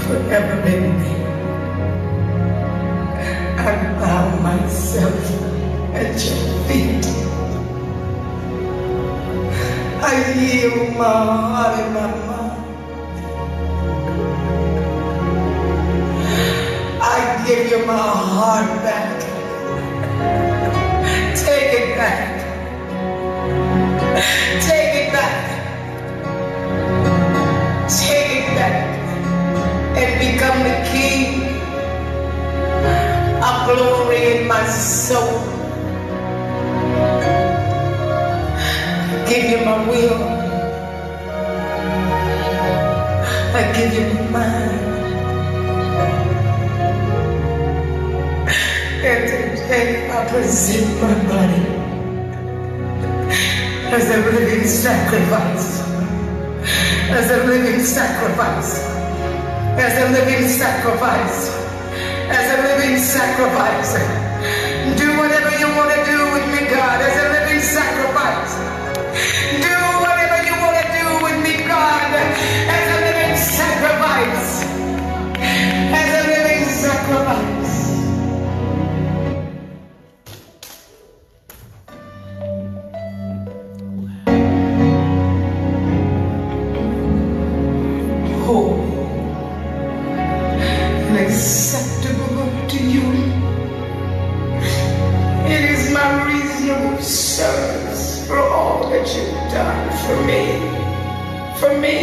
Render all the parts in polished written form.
forever in me. I bow myself at your feet. I yield my heart and my mind. I give you my heart back. Take it back. Take it back. Take it back and become the king of glory in my soul. I give you my will. I give you my mind. And today I present my body as a living sacrifice. As a living sacrifice. As a living sacrifice. As a living sacrifice. Do whatever you want to do with me, God, as a living sacrifice. Do whatever you want to do with me, God, as a living sacrifice. As a living sacrifice. Holy and acceptable to you. It is my reasonable service for all that you've done for me. For me.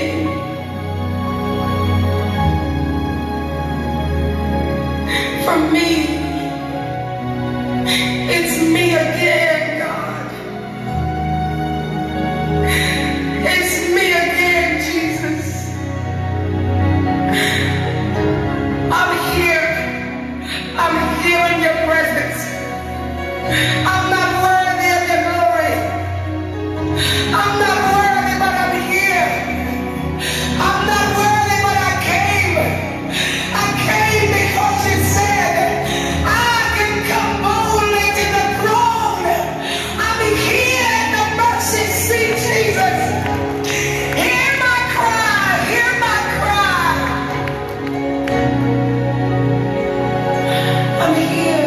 For me. It's me again, God. It's me again, Jesus. I'm here. I'm here in your presence. I'm not worthy of your glory. I'm not worthy, but I'm here. I'm not worthy, but I came. I came because you said I can come boldly to the throne. I'm here at the mercy seat, Jesus. Hear my cry. Hear my cry. I'm here.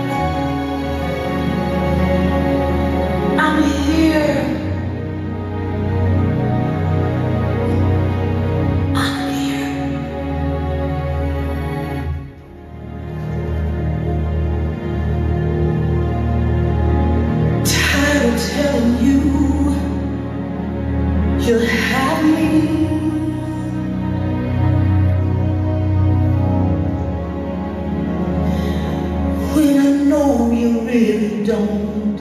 I'm here. I'm here. Tired of telling you you'll have me. When I know you really don't.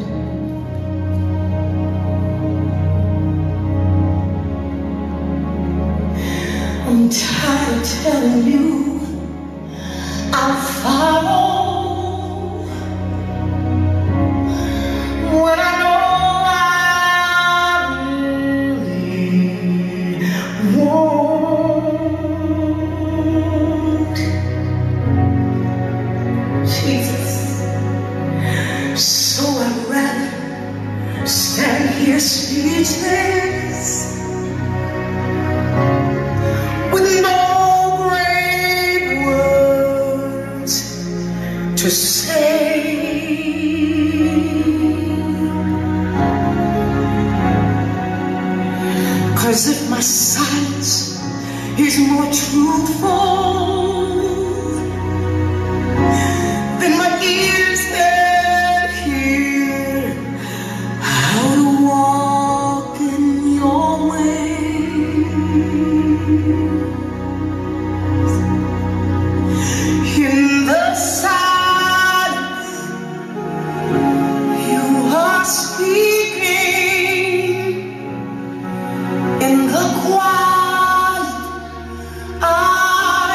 I'm tired of telling you I'll follow when I know I really won't. Jesus, so I'd rather stand here speechless with no great words to say. 'Cause if my silence is more truthful than my ears can hear how to walk in your ways. In the silence, you are speaking. In the quiet, I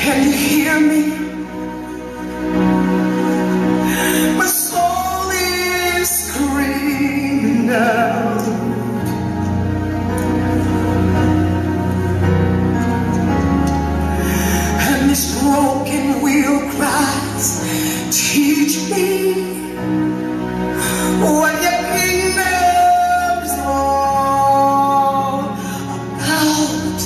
Can you hear me? My soul is screaming out. And this broken wheel cries, teach me what your kingdom's all about.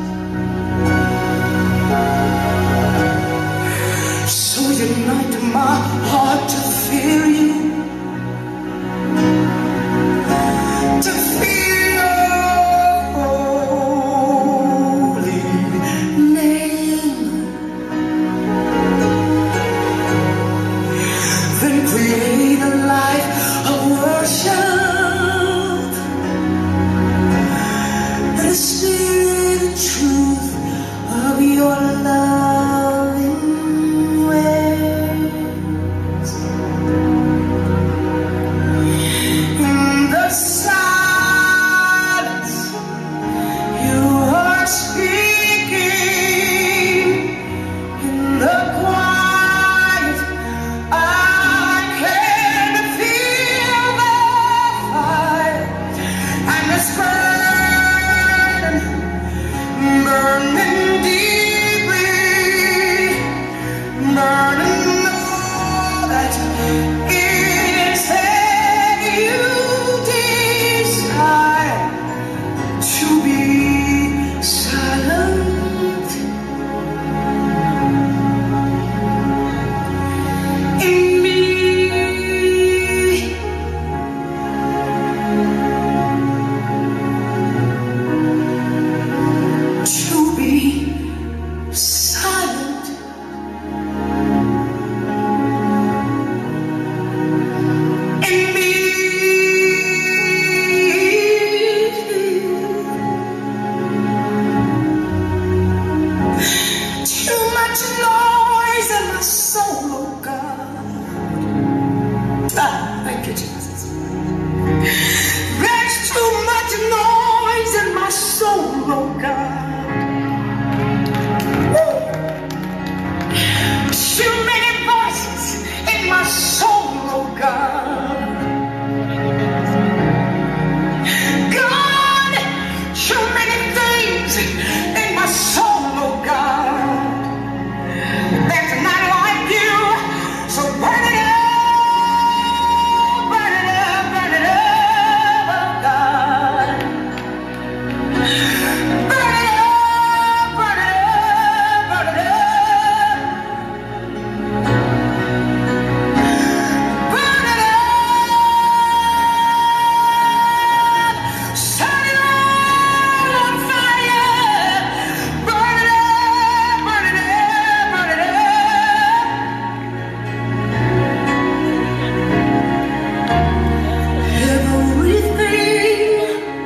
So unite my heart to fear you, to fear your holy name. Then create a life of worship and the spirit and truth of your loving ways. In the silence, you are speaking. In the quiet, I can feel the fire and this burning deeply, burning all that inside you desire to be silent in me. To be silent in me. Too much noise in my soul, oh God. Thank you, Jesus. There's too much noise in my soul, oh God. Too many voices in my soul, oh God. God, too many things in my soul, oh God. That's not like you. So burn it up, burn it up, burn it up, oh God. Burn it up, burn it up, burn it up. Burn it up, set it all on fire. Burn it up, burn it up, burn it up. Everything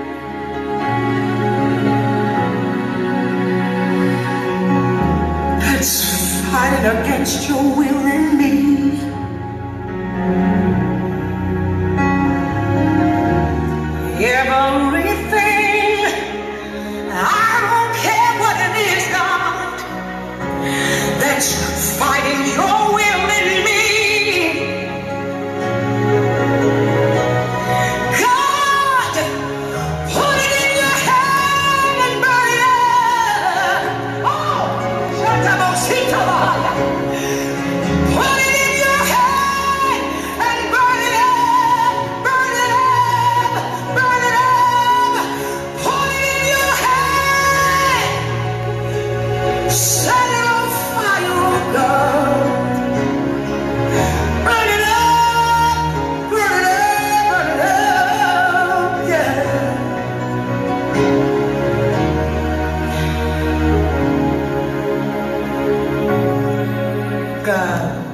that's fighting against your will in me, everything, I don't care what it is, God, that's fighting your will in me. God, put it in your hand and burn it up. Oh, Shatabositavaya. Put it in your hand and burn it up, burn it up, burn it up. Put it in your hand, set it on fire, oh God. Burn it up, burn it up, yeah. God.